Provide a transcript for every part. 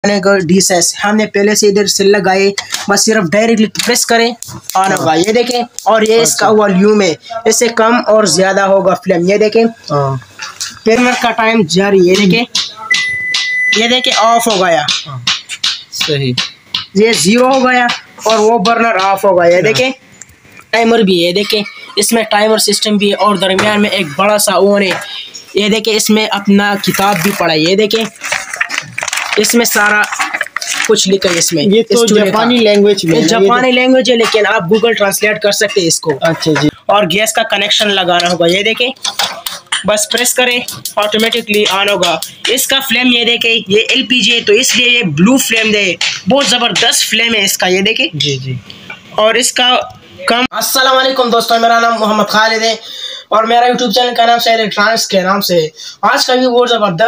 Dishes हमने पहले से इधर से लगाए, बस सिर्फ डायरेक्टली प्रेस करें ऑन होगा। ये देखें, और ये इसका वॉल्यूम है, इससे कम और ज्यादा होगा फ्लेम। ये देखें टाइमर का टाइम जारी। ये देखें ऑफ हो गया, सही, ये 0 हो गया और वो बर्नर ऑफ हो गया। ये देखें टाइमर भी है, ये देखें इसमें टाइमर सिस्टम भी है और दरमियान में एक बड़ा सा ओवन है। ये देखें इसमें अपना किताब भी पड़ा है। ये देखें इसमें सारा कुछ लिखा है इसमें। ये तो जापानी लैंग्वेज में, जापानी लैंग्वेज है, लेकिन आप गूगल ट्रांसलेट कर सकते हैं इसको। अच्छा जी। और गैस का कनेक्शन लगाना होगा। ये देखें बस प्रेस करें, ऑटोमेटिकली ऑन होगा। इसका फ्लेम ये देखें, ये एलपीजी है तो इसलिए ये ब्लू फ्लेम दे, बहुत ज़बरदस्त फ्लेम है इसका। ये देखें जी जी। और इसका कम। अस्सलाम वालेकुम दोस्तों, मेरा नाम मोहम्मद खालिद है और मेरा यूट्यूब चैनल का नाम सैयद इलेक्ट्रॉनिक्स के नाम से। आज का वीडियो बहुत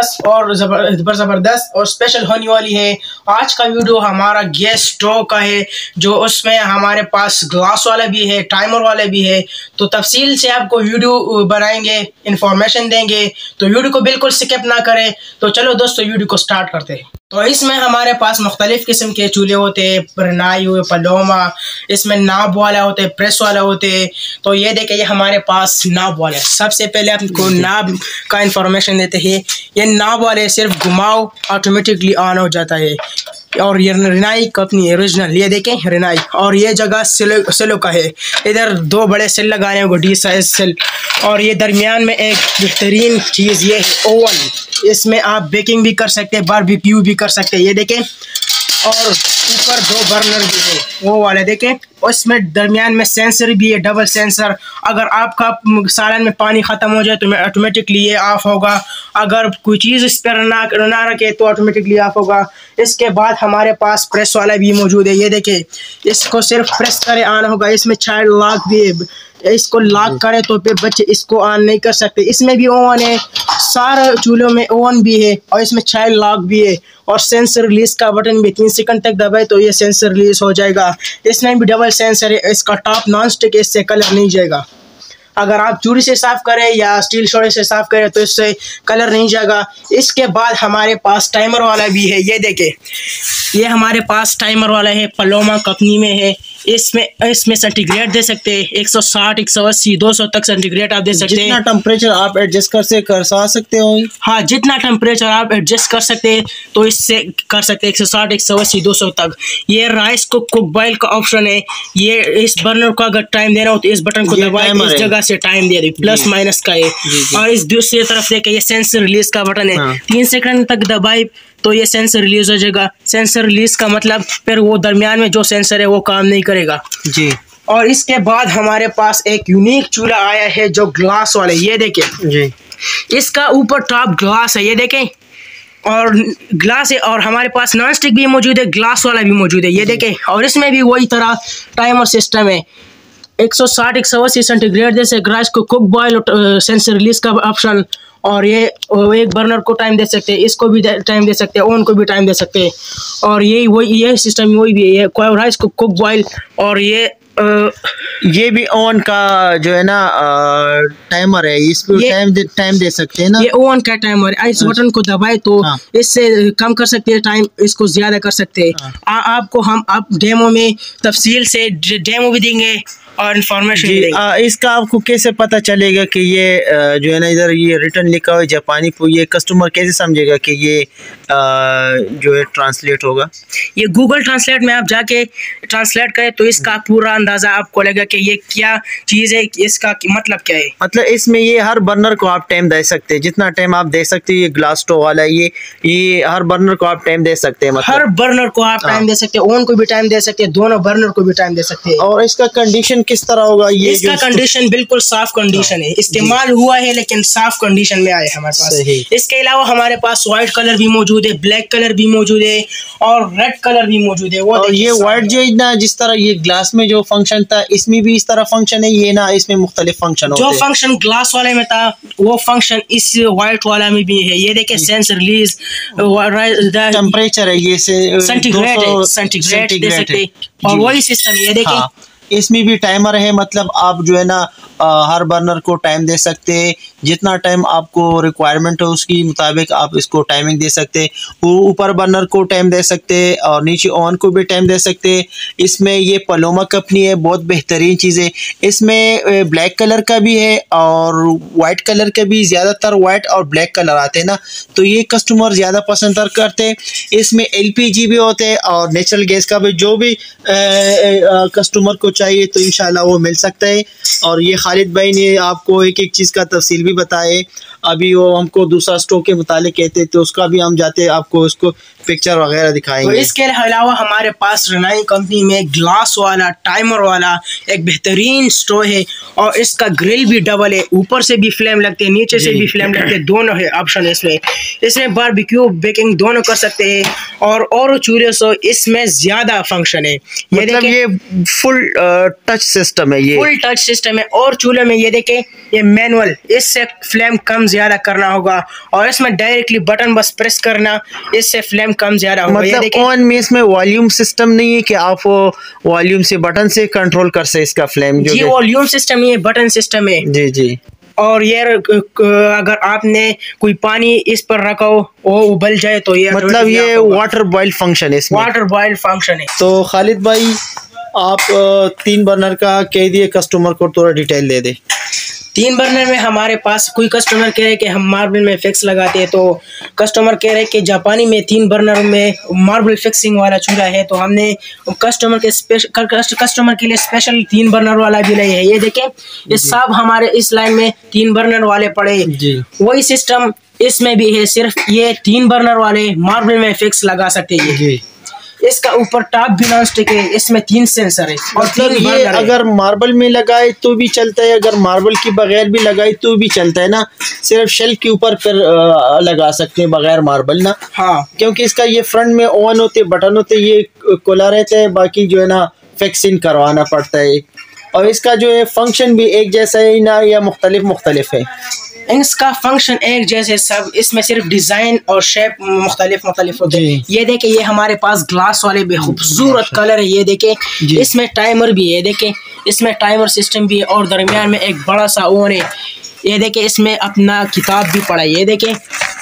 ज़बरदस्त और स्पेशल होने वाली है। आज का वीडियो हमारा गैस स्टोव का है, जो उसमें हमारे पास ग्लास वाला भी है, टाइमर वाला भी है। तो तफसील से आपको वीडियो बनाएंगे, इंफॉर्मेशन देंगे, तो वीडियो को बिल्कुल स्किप ना करें। तो चलो दोस्तों वीडियो को स्टार्ट करते हैं। तो इसमें हमारे पास मुख्तलिफ किस्म के चूल्हे होते हैं, रिनाई हुए, पलोमा, इसमें नाब वाला होते हैं, प्रेस वाला होते हैं। तो ये देखें, ये हमारे पास नाब वाला है। सबसे पहले आपको नाब का इंफॉर्मेशन देते हैं। ये नाब वाले सिर्फ घुमाओ ऑटोमेटिकली ऑन हो जाता है। और ये रिनाई कंपनी ओरिजिनल, ये देखें रिनाई। और ये जगह सेलो का है। इधर 2 बड़े सेल लगाने होंगे, डी साइज सेल। और ये दरमियान में एक बेहतरीन चीज़ ये है ओवन। इसमें आप बेकिंग भी कर सकते हैं, बारबेक्यू भी कर सकते हैं। ये देखें, और ऊपर 2 बर्नर भी है वो वाले देखें। और इसमें दरमियान में सेंसर भी है, डबल सेंसर। अगर आपका सालन में पानी ख़त्म हो जाए तो ऑटोमेटिकली ये ऑफ होगा। अगर कोई चीज़ इस पर ना रखे तो ऑटोमेटिकली ऑफ होगा। इसके बाद हमारे पास प्रेस वाला भी मौजूद है। ये देखें, इसको सिर्फ प्रेस करें ऑन होगा। इसमें चाइल्ड लॉक भी है, इसको लॉक करें तो फिर बच्चे इसको ऑन नहीं कर सकते। इसमें भी ओवन है, सारे चूल्हों में ओवन भी है और इसमें चाइल्ड लॉक भी है। और सेंसर रिलीज का बटन भी 3 सेकंड तक दबाए तो ये सेंसर रिलीज हो जाएगा। इसमें भी डबल सेंसर है, इसका टॉप नॉन स्टिक, इससे कलर नहीं जाएगा। अगर आप चूड़ी से साफ़ करें या स्टील शोड़े से साफ़ करें तो इससे कलर नहीं जाएगा। इसके बाद हमारे पास टाइमर वाला भी है। ये देखें, ये हमारे पास टाइमर वाला है, पलोमा कंपनी में है। इसमें सेंटीग्रेड दे सकते हैं, 160, 180, 200 तक सेंटीग्रेड आप दे सकते हैं। जितना टेम्परेचर आप एडजस्ट कर सकते हो। हाँ, जितना टेम्परेचर आप एडजस्ट कर सकते हैं तो इससे कर सकते हैं 160, 180, 200 तक। ये राइस कुक बॉयल का ऑप्शन है। ये इस बर्नर को अगर टाइम देना हो तो इस बटन को दबाएं, इस जगह से टाइम दे दी, प्लस माइनस का है। और इस दूसरी तरफ देखें, ये सेंसर रिलीज का बटन है। 3 सेकंड तक दबाए तो ये सेंसर रिलीज हो जाएगा। सेंसर रिलीज का मतलब फिर वो दरमियान में जो सेंसर है वो काम नहीं करेगा जी। और इसके बाद हमारे पास एक यूनिक चूल्हा आया है जो ग्लास वाले। ये देखें जी, इसका ऊपर टॉप ग्लास है। ये देखें, और ग्लास है। और हमारे पास नॉन स्टिक भी मौजूद है, ग्लास वाला भी मौजूद है। ये देखें, और इसमें भी वही तरह टाइमर सिस्टम है। 160, 180 सेंटीग्रेड जैसे ग्रास को कुक बॉयल, सेंसर रिलीज का ऑप्शन। और ये एक बर्नर को टाइम दे सकते हैं, इसको भी टाइम दे सकते हैं, ओवन को भी टाइम दे सकते हैं। और ये सिस्टम वही भी है, राइस को कुक बॉयल। और ये भी ओवन का जो है ना टाइमर है, इस पे टाइम दे सकते हैं ना। ये ओवन का टाइमर है। इस बटन को दबाए तो इससे कम कर सकते हैं टाइम, इसको ज्यादा कर सकते हैं। आपको हम डेमो में तफसील से डेमो भी देंगे और इन्फॉर्मेशन इसका आपको कैसे पता चलेगा कि ये जो है ना इधर ये रिटर्न लिखा हुआ है जापानी, ये कस्टमर कैसे समझेगा कि ये जो है ट्रांसलेट होगा? ये गूगल ट्रांसलेट में आप जाके ट्रांसलेट करें तो इसका पूरा अंदाज़ा आपको लगेगा कि ये क्या चीज़ है, इसका मतलब क्या है। मतलब इसमें ये हर बर्नर को आप टाइम दे सकते हैं, जितना टाइम आप दे सकते हैं। ये ग्लास स्टोव वाला ये हर बर्नर को आप टाइम दे सकते हैं। मतलब हर बर्नर को आप टाइम दे सकते हैं, ओवन को भी टाइम दे सकते हैं, दोनों बर्नर को भी टाइम दे सकते हैं। और इसका कंडीशन किस तरह होगा? ये इसका कंडीशन बिल्कुल साफ कंडीशन है, इस्तेमाल हुआ है लेकिन साफ कंडीशन में आए हमारे पास। इसके अलावा हमारे पास व्हाइट कलर भी मौजूद है, ब्लैक कलर भी मौजूद है और रेड कलर भी मौजूद है। वो और ये व्हाइट जो ना, जिस तरह ये ग्लास में जो फंक्शन था इसमें भी इस तरह फंक्शन है। ये ना इसमें मुख्तलिफ फंक्शन होते हैं। जो फंक्शन ग्लास वाले में था वो फंक्शन इस व्हाइट वाला में भी है। ये देखिए, सेंसर रिलीज, टेम्परेचर है, ये सेंटीग्रेड दे सकते और वही सिस्टम है। ये देखिए, इसमें भी टाइमर है, मतलब आप जो है ना हर बर्नर को टाइम दे सकते हैं, जितना टाइम आपको रिक्वायरमेंट हो उसकी मुताबिक आप इसको टाइमिंग दे सकते हैं। ऊपर बर्नर को टाइम दे सकते हैं और नीचे ओवन को भी टाइम दे सकते हैं। इसमें ये पलोमा कंपनी है, बहुत बेहतरीन चीज़ है। इसमें ब्लैक कलर का भी है और वाइट कलर का भी, ज़्यादातर वाइट और ब्लैक कलर आते हैं ना, तो ये कस्टमर ज़्यादा पसंद करते हैं। इसमें LPG भी होते हैं और नेचुरल गैस का भी, जो भी कस्टमर को चाहिए तो इंशाल्लाह वो मिल सकता है। और ये खालिद भाई ने आपको एक एक चीज़ का तफसील भी बताए। अभी वो हमको दूसरा स्टोव के मुतालिक कहते तो उसका भी हम जाते आपको उसको पिक्चर वगैरह दिखाएंगे। तो इसके अलावा हमारे पास रिनाई कंपनी में ग्लास वाला टाइमर वाला एक बेहतरीन स्टोव है और इसका ग्रिल भी डबल है, ऊपर से भी फ्लेम लगते हैं, नीचे से भी फ्लेम लगते हैं, दोनों है ऑप्शन इसमें बारबेक्यू बेकिंग दोनों कर सकते हैं। और चूल्हे से इसमें ज्यादा फंक्शन है, मतलब ये फुल टच सिस्टम है, ये फुल टच सिस्टम है। और चूल्हे में ये देखें ये मैनुअल, इससे फ्लेम कम ज्यादा करना होगा और इसमें डायरेक्टली बटन बस प्रेस करना, इससे फ्लेम कम ज्यादा होगा। मतलब ओवन में इसमें वॉल्यूम सिस्टम नहीं है कि आप वॉल्यूम से बटन से कंट्रोल कर सकते इसका फ्लेम? जो जी वॉल्यूम सिस्टम नहीं है, बटन सिस्टम है। जी जी। और ये अगर आपने कोई पानी इस पर रखा हो वो उबल जाए तो ये मतलब ये वाटर बॉयल फंक्शन है इसमें, वाटर बॉयल फंक्शन है। तो खालिद भाई आप 3 बर्नर का कह दिए, कस्टमर को थोड़ा डिटेल दे दे। 3 बर्नर में हमारे पास कोई कस्टमर कह रहे कि हम मार्बल में फिक्स लगाते हैं, तो कस्टमर कह रहे कि जापानी में 3 बर्नर में मार्बल फिक्सिंग वाला चूल्हा है, तो हमने कस्टमर के लिए स्पेशल 3 बर्नर वाला भी नहीं है। ये देखें ये सब हमारे इस लाइन में 3 बर्नर वाले पड़े, वही सिस्टम इसमें भी है, सिर्फ ये 3 बर्नर वाले मार्बल में फिक्स लगा सकते हैं। इसका ऊपर टॉप भी नॉन स्टिक है, इसमें 3 सेंसर है और मतलब ये अगर मार्बल में लगाए तो भी चलता है, अगर मार्बल की बगैर भी लगाए तो भी चलता है ना, सिर्फ शेल के ऊपर फिर लगा सकते हैं बगैर मार्बल ना? हाँ, क्योंकि इसका ये फ्रंट में ओवन होते, बटन होते, ये खुला रहता है, बाकी जो है ना फिक्सिंग करवाना पड़ता है। और इसका जो है फंक्शन भी एक जैसा है ना या मुख्तलिफ है? इसका फंक्शन एक जैसे सब, इसमें सिर्फ डिजाइन और शेप मुख्तलिफ होते हैं। ये देखे ये हमारे पास ग्लास वाले भी खूबसूरत कलर है, ये देखे इसमें टाइमर भी है, देखे इसमें टाइमर सिस्टम भी है और दरमियान में एक बड़ा सा ओवन है। ये देखे इसमें अपना किताब भी पड़ा है, ये देखे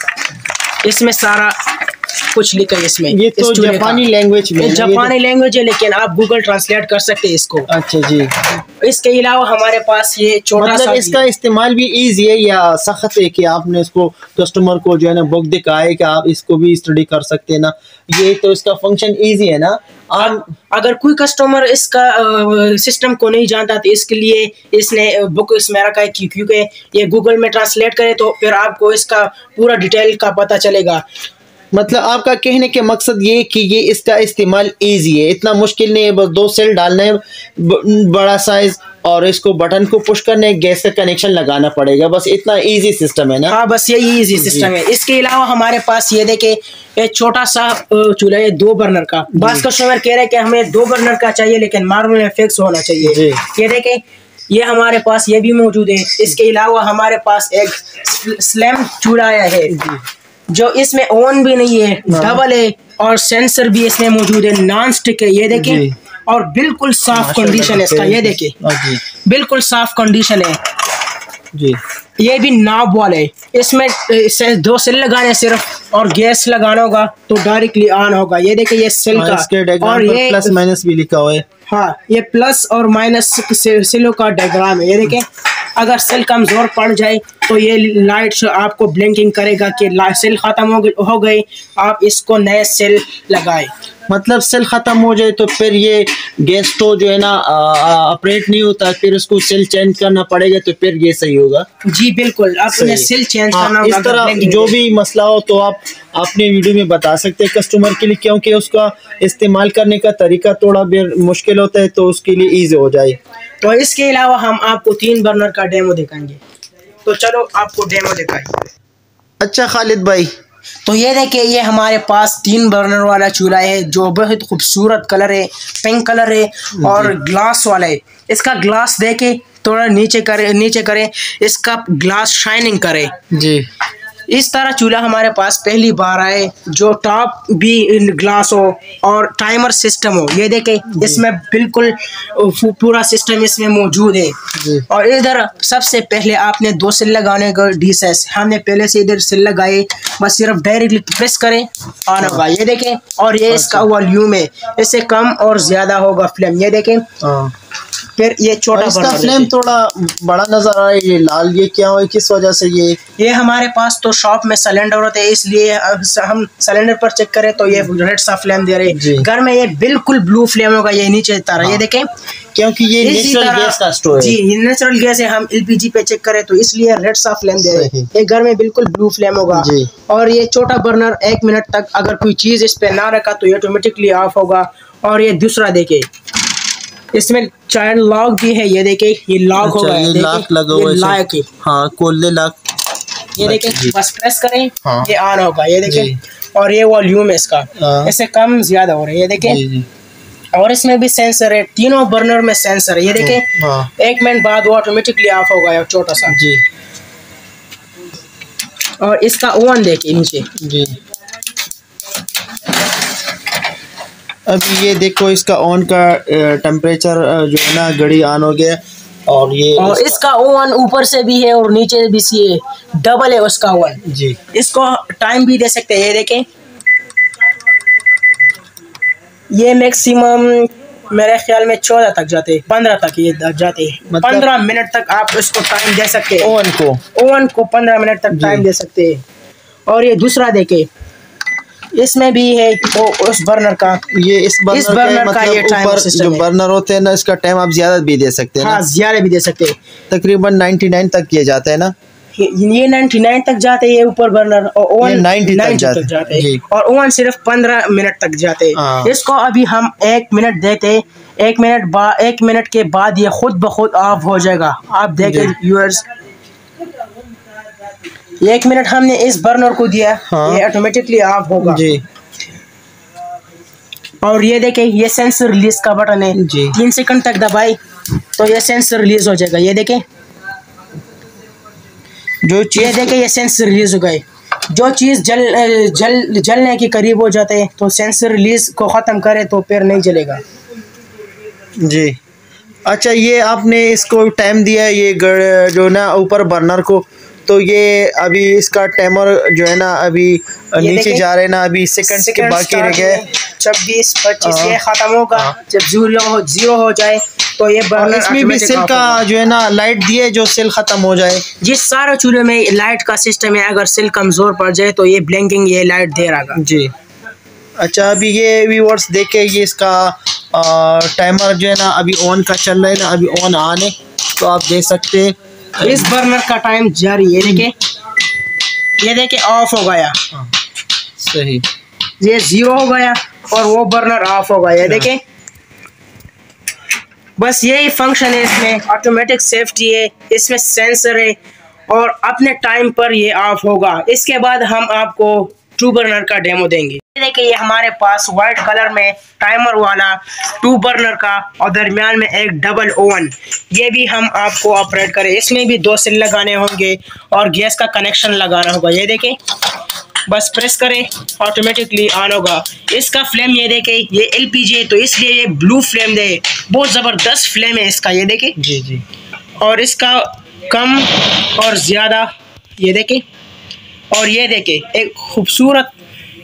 इसमें सारा कुछ लिखा है इसमें। ये तो जापानी लैंग्वेज में, जापानी लैंग्वेज है लेकिन आप गूगल ट्रांसलेट कर सकते हैं इसको। अच्छा जी। इसके अलावा हमारे पास ये छोटा मतलब इसका इस्तेमाल भी इजी है या सख्त है कि आपने इसको कस्टमर को जो है ना बुक दिखाए कि आप इसको भी स्टडी कर सकते हैं ना, ये तो इसका फंक्शन इजी है ना? अगर कोई कस्टमर इसका सिस्टम को नहीं जानता तो इसके लिए इसने बुक इसमें रखा है, क्योंकि ये गूगल में ट्रांसलेट करे तो फिर आपको इसका पूरा डिटेल का पता चलेगा। मतलब आपका कहने के मकसद ये कि ये इसका इस्तेमाल इजी है, इतना मुश्किल नहीं है, बस 2 सेल डालना है, बड़ा साइज, और इसको बटन को पुश करने गैस का कनेक्शन लगाना पड़ेगा, बस इतना इजी सिस्टम है ना? हाँ बस यही इजी सिस्टम है। इसके अलावा हमारे पास ये देखे एक छोटा सा चूल्हा है 2 बर्नर का। बस कस्टमर कह रहे हैं कि हमें 2 बर्नर का चाहिए लेकिन मार्बल में फिक्स होना चाहिए। ये देखे ये हमारे पास ये भी मौजूद है। इसके अलावा हमारे पास एक स्लैम चूल्हा है जो इसमें ओवन भी नहीं है, डबल है और सेंसर भी इसमें मौजूद है, नॉन स्टिक है, ये देखें और बिल्कुल साफ कंडीशन है इसका, ये देखें बिल्कुल साफ कंडीशन है जी। ये भी नॉब वाला है, इसमें 2 सेल लगाने सिर्फ और गैस लगाना होगा तो डायरेक्टली ऑन होगा। ये देखें ये सेल का और ये प्लस माइनस भी लिखा हुआ है। हाँ ये प्लस और माइनस सेलों का डायग्राम है। ये देखें अगर सेल कमजोर पड़ जाए तो ये लाइट आपको ब्लिंकिंग करेगा कि सेल खत्म हो गई, आप इसको नए सेल लगाए। मतलब सेल खत्म हो जाए तो फिर ये गैस स्टोव जो है ना ऑपरेट नहीं होता, फिर उसको सेल चेंज करना पड़ेगा तो फिर ये सही होगा? जी बिल्कुल, आपने सेल चेंज करना होगा। इस तरह जो भी मसला हो तो आप अपने वीडियो में बता सकते हैं कस्टमर के लिए, क्योंकि उसका इस्तेमाल करने का तरीका थोड़ा मुश्किल होता है तो उसके लिए ईजी हो जाए। तो इसके अलावा हम आपको 3 बर्नर का डेमो दिखाएंगे, तो चलो आपको डेमो दिखाएं। अच्छा खालिद भाई, तो ये देखिए ये हमारे पास 3 बर्नर वाला चूल्हा है जो बहुत खूबसूरत कलर है, पिंक कलर है और ग्लास वाला है। इसका ग्लास देखे थोड़ा नीचे करें, इसका ग्लास शाइनिंग करे जी। इस तरह चूल्हा हमारे पास पहली बार आए, जो टॉप भी ग्लास हो और टाइमर सिस्टम हो। ये देखें, इसमें बिल्कुल पूरा सिस्टम इसमें मौजूद है। और इधर सबसे पहले आपने 2 सिल लगाने का डिसेस, हमने पहले से इधर सिल लगाए, बस सिर्फ डायरेक्टली प्रेस करें ऑन होगा। ये देखें, और ये इसका वॉल्यूम है, इससे कम और ज्यादा होगा फ्लेम। ये देखें, फिर ये छोटा इसका फ्लेम थोड़ा बड़ा नजर आ रहा है, ये लाल, ये क्या है, किस वजह से? ये हमारे पास तो शॉप में सिलेंडर होते हैं, इसलिए हम सिलेंडर पर चेक करें तो ये रेड सा फ्लेम दे रहे। घर में ये बिल्कुल ब्लू फ्लेम होगा, ये नीचे तारा। ये देखें, क्योंकि ये नेचुरल गैस का स्टोव है। जी, नेचुरल गैस है। हम एलपीजी पे चेक करें तो इसलिए रेड सा फ्लेम दे रहे। ये घर में बिल्कुल ब्लू फ्लेम होगा। और ये छोटा बर्नर 1 मिनट तक अगर कोई चीज इस पे ना रखा तो ये ऑटोमेटिकली ऑफ होगा। और ये दूसरा देखे, इसमें चाइल्ड लॉक भी है। ये देखे, ये लॉक होगा, ये लॉक लगा हुआ है। लॉक है, हाँ, कोल्ले लॉक। ये देखें, बस प्रेस करें, ये ऑन होगा। ये देखें, और ये वॉल्यूम है इसका, इससे कम ज्यादा हो रहा है। ये देखें, और इसमें भी सेंसर है, तीनों बर्नर में सेंसर है। ये देखें, 1 मिनट बाद वो ऑटोमेटिकली ऑफ होगा, छोटा सा। और इसका ओवन देखिए नीचे। अभी ये देखो, इसका ऑन का टेम्परेचर जो है ना, घड़ी ऑन हो गया। और ये इसका ओवन ऊपर से भी है और नीचे भी है, डबल है उसका ओवन। इसको टाइम भी दे सकते हैं। ये देखें, ये मैक्सिमम मेरे ख्याल में 14 तक जाते, 15 तक ये जाते। 15 मिनट तक आप इसको टाइम दे सकते हैं। ओवन को 15 मिनट तक टाइम दे सकते हैं। और ये दूसरा देखे, इसमें भी है वो उस बर्नर का, ये इस बर्नर का ये टाइमर सिस्टम जो बर्नर होते हैं ना, इसका टाइम आप ज्यादा भी दे सकते हैं। हाँ, ज्यादा भी दे सकते हैं। तकरीबन 99 तक किए जाते हैं ना, ये 99 तक जाते हैं ऊपर बर्नर, और ओवन 90 तक जाते हैं। और ओवन सिर्फ 15 मिनट तक जाते हैं। इसको अभी हम 1 मिनट देते, 1 मिनट के बाद ये खुद ब खुद ऑफ हो जाएगा। आप देखें व्यूअर्स, 1 मिनट हमने इस बर्नर को दिया, ये ऑटोमेटिकली ऑफ होगा। और ये देखें, ये सेंसर रिलीज का बटन है, 3 सेकंड तक दबाए तो ये सेंसर रिलीज हो जाएगा। ये देखें, ये देखें, ये सेंसर रिलीज हो गए। जो चीज़ जलने के करीब हो जाते हैं तो सेंसर रिलीज को ख़त्म करे तो फिर नहीं जलेगा। अच्छा, ये आपने इसको टाइम दिया है, ये जो ना ऊपर बर्नर को, तो ये अभी इसका टाइमर जो है ना अभी नीचे जा रहे हैं ना, अभी सेकंड के बाकी रह गए। 26, 25 ये खत्म होगा। जब जीरो हो जाए तो ये बर्नर, इसमें भी सेल का जो है ना लाइट दिए, जो सेल खत्म हो जाए। जिस सारे चूल्हे में लाइट का सिस्टम है, अगर सेल कमजोर पड़ जाए तो ये ब्लिंकिंग, ये लाइट दे रहा। अच्छा, अभी ये व्यूअर्स देखे, ये इसका टाइमर जो है ना अभी ऑन का चल रहा है ना, अभी ऑन आने, तो आप देख सकते हैं इस बर्नर का टाइम जारी। ये देखे ऑफ हो गया। सही, ये 0 हो गया और वो बर्नर ऑफ हो गया। ये देखें, बस यही फंक्शन है इसमें। ऑटोमेटिक सेफ्टी है, इसमें सेंसर है, और अपने टाइम पर ये ऑफ होगा। इसके बाद हम आपको 2 बर्नर का डेमो देंगे। देखिए, ये हमारे पास व्हाइट कलर में टाइमर वाला 2 बर्नर का, और दरमियान में एक डबल ओवन, ये भी हम आपको ऑपरेट करें। इसमें भी 2 सिल लगाने होंगे और गैस का कनेक्शन लगाना होगा। ये देखें, बस प्रेस करें, ऑटोमेटिकली ऑन होगा। इसका फ्लेम ये देखें, ये एलपीजी है तो इसलिए ये ब्लू फ्लेम दे, बहुत ज़बरदस्त फ्लेम है इसका। ये देखें, और इसका कम और ज़्यादा, ये देखें। और ये देखें, एक खूबसूरत,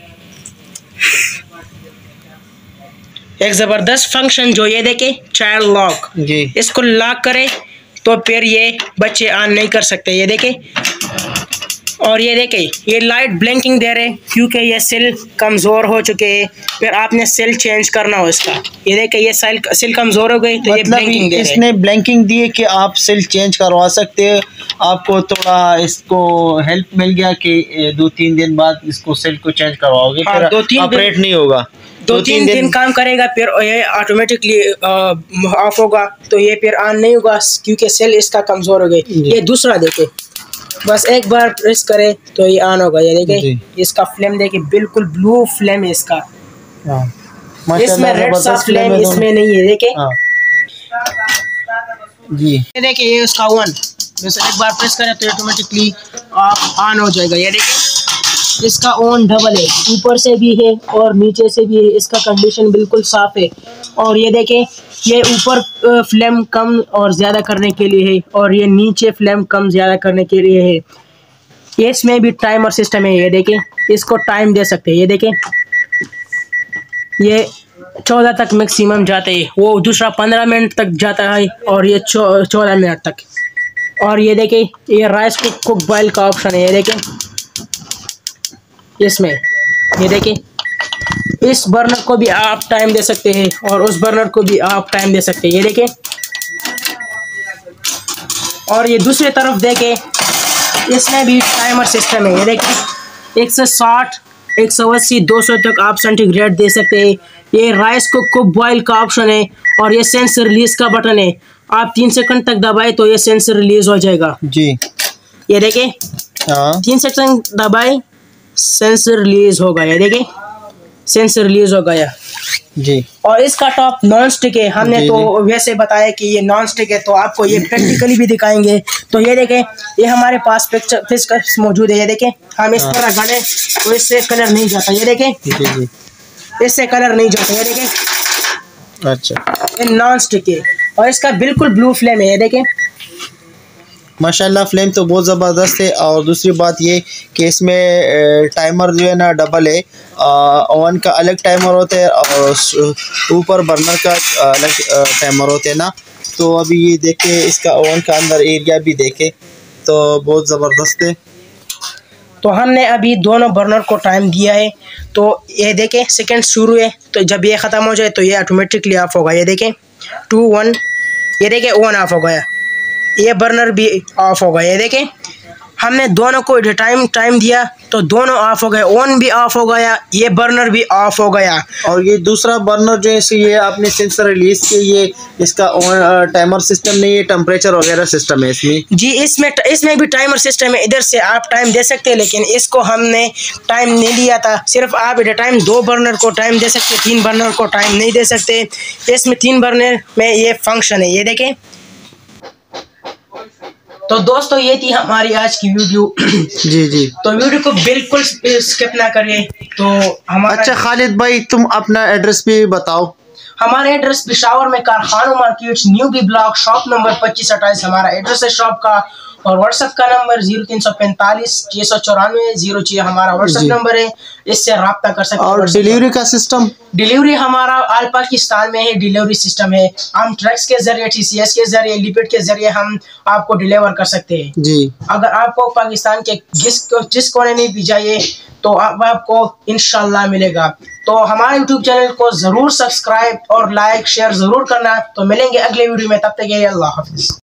एक ज़बरदस्त फंक्शन जो ये देखें, चाइल्ड लॉक। इसको लॉक करें तो फिर ये बच्चे ऑन नहीं कर सकते। ये देखें, और ये देखें, ये लाइट ब्लिंकिंग दे रहे क्योंकि ये सेल कमज़ोर हो चुके हैं। फिर आपने सेल चेंज करना हो इसका। ये देखें, ये सेल कमज़ोर हो गई तो ये ब्लिंकिंग दे रहे। इसने ब्लिंकिंग दी है कि आप सेल चेंज करवा सकते हैं। आपको थोड़ा इसको हेल्प मिल गया कि 2-3 दिन बाद इसको सेल को चेंज करवाओगे, फिर 2-3 ऑपरेट नहीं होगा। 2-3 दिन काम करेगा, फिर ये ऑटोमेटिकली ऑफ होगा, तो ये फिर ऑन नहीं होगा क्योंकि सेल इसका कमज़ोर हो गई। ये दूसरा देखें, बस एक बार प्रेस करें तो ये ऑन होगा। ये देखें, इसका फ्लेम देखें, बिल्कुल ब्लू फ्लेम है इसका। इसमें रेड सा फ्लेम इसमें नहीं है। देखें, ये देखिए, ये उसका ओवन जैसे एक बार प्रेस करें तो ऑटोमेटिकली ऑन हो जाएगा। ये देखिए इसका ऑन डबल है, ऊपर से भी है और नीचे से भी है। इसका कंडीशन बिल्कुल साफ़ है। और ये देखें ये ऊपर फ्लेम कम और ज़्यादा करने के लिए है और ये नीचे फ्लेम कम ज़्यादा करने के लिए है। ये इसमें भी टाइमर सिस्टम है। ये देखें इसको टाइम दे सकते हैं। ये देखें ये 14 तक मैक्सिमम जाते हैं, वो दूसरा 15 मिनट तक जाता है और ये 14 मिनट तक। और ये देखें ये राइस कुक बॉयल का ऑप्शन है। ये देखें इसमें, ये देखें इस बर्नर को भी आप टाइम दे सकते हैं और उस बर्नर को भी आप टाइम दे सकते हैं। ये देखें और ये दूसरी तरफ देखें इसमें भी टाइमर सिस्टम है। ये देखें 160, 180, 200 तक आप सेंटीग्रेड दे सकते हैं। ये राइस को कुक बॉयल का ऑप्शन है और ये सेंसर रिलीज का बटन है। आप 3 सेकंड तक दबाए तो ये सेंसर रिलीज हो जाएगा जी। ये देखें 3 सेकंड दबाए सेंसर रिलीज होगा। ये देखें सेंसर रिलीज हो गया जी। और इसका टॉप नॉन स्टिक है। हमने जी, तो वैसे बताया कि ये नॉन स्टिक है, तो आपको ये प्रैक्टिकली भी दिखाएंगे। तो ये देखें ये हमारे पास पिक्चर मौजूद है। ये देखें हम इस तरह गड़े तो इससे कलर नहीं जाता। ये देखें जी, इससे कलर नहीं जाता। ये देखें अच्छा ये नॉन स्टिक है और इसका बिल्कुल ब्लू फ्लेम है। ये देखें माशाल्लाह फ्लेम तो बहुत ज़बरदस्त है। और दूसरी बात ये कि इसमें टाइमर जो है ना डबल है। ओवन का अलग टाइमर होता है और ऊपर बर्नर का अलग टाइमर होते हैं ना। तो अभी ये देखे इसका ओवन का अंदर एरिया भी देखे तो बहुत ज़बरदस्त है। तो हमने अभी दोनों बर्नर को टाइम दिया है। तो ये देखें सेकंड शुरू है, तो जब ये ख़त्म हो जाए तो ये ऑटोमेटिकली ऑफ होगा। ये देखें 2 1, ये देखें ओवन ऑफ हो गया, ये बर्नर भी ऑफ हो गया। ये देखें हमने दोनों को टाइम दिया तो दोनों ऑफ हो गए, ओवन भी ऑफ हो गया, ये बर्नर भी ऑफ हो गया। और ये दूसरा बर्नर जो है ये आपने सेंसर रिलीज किया, ये इसका टाइमर सिस्टम नहीं, ये टेम्परेचर वगैरह सिस्टम है इसमें जी। इसमें भी टाइमर सिस्टम है, इधर से आप टाइम दे सकते हैं, लेकिन इसको हमने टाइम नहीं दिया था। सिर्फ आप एट टाइम 2 बर्नर को टाइम दे सकते, 3 बर्नर को टाइम नहीं दे सकते। इसमें 3 बर्नर में ये फंक्शन है। ये देखें तो दोस्तों ये थी हमारी आज की वीडियो जी। तो वीडियो को बिल्कुल स्किप ना करें। तो हमारा अच्छा खालिद भाई तुम अपना एड्रेस भी बताओ। हमारा एड्रेस पेशावर में कारखानों market new B block shop number 2528 हमारा एड्रेस है शॉप का। और व्हाट्सएप का नंबर 0345 694 06 हमारा व्हाट्सएप नंबर है, इससे रब्ता कर सकते हैं। और डिलीवरी का सिस्टम, डिलीवरी हमारा ऑल पाकिस्तान में है, डिलीवरी सिस्टम है। हम ट्रक्स के जरिए, TCS के जरिए, लिपिड के जरिए हम आपको डिलीवर कर सकते हैं जी। अगर आपको पाकिस्तान के जिस कोने में भी जाइए तो आपको इंशाल्लाह मिलेगा। तो हमारे YouTube चैनल को जरूर सब्सक्राइब और लाइक शेयर जरूर करना। तो मिलेंगे अगले वीडियो में, तब तक के लिए अल्लाह हाफिज।